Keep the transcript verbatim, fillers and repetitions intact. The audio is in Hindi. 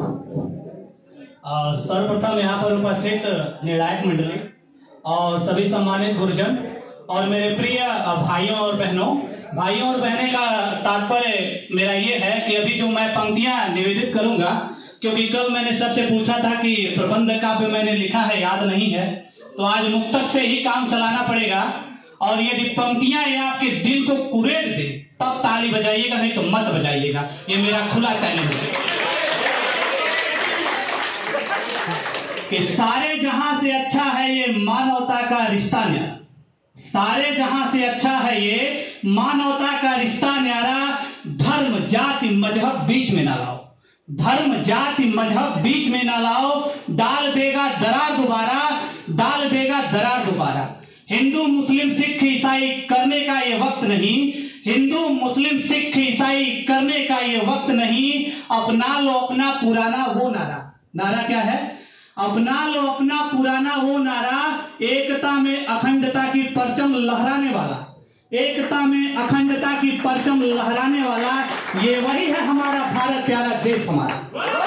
सर्वप्रथम यहाँ पर उपस्थित निर्णायक मंडली और सभी सम्मानित गुरुजन और मेरे प्रिय भाइयों और बहनों भाइयों और बहनें का तात्पर्य मेरा ये है कि अभी जो मैं पंक्तियां निवेदित करूंगा, क्योंकि कल मैंने सबसे पूछा था कि प्रबंध काव्य मैंने लिखा है, याद नहीं है, तो आज मुक्तक से ही काम चलाना पड़ेगा। और यदि पंक्तियां ये आपके दिल को कुरेद दे तब ताली बजाइएगा, नहीं तो मत बजाइएगा। ये मेरा खुला चैलेंज है कि सारे जहां से अच्छा है ये मानवता का रिश्ता न्यारा, सारे जहां से अच्छा है ये मानवता का रिश्ता न्यारा। धर्म जाति मजहब बीच में ना लाओ, धर्म जाति मजहब बीच में ना लाओ, डाल देगा दरार दोबारा, डाल देगा दरार दोबारा। हिंदू मुस्लिम सिख ईसाई करने का ये वक्त नहीं, हिंदू मुस्लिम सिख ईसाई करने का ये वक्त नहीं। अपना लो अपना पुराना वो नारा, नारा क्या है? अपना लो अपना पुराना वो नारा, एकता में अखंडता की परचम लहराने वाला, एकता में अखंडता की परचम लहराने वाला, ये वही है हमारा भारत प्यारा देश हमारा।